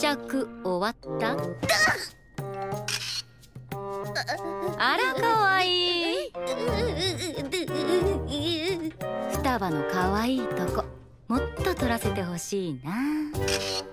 着終わった？あらかわいい。双葉のかわいいとこもっと撮らせてほしいな。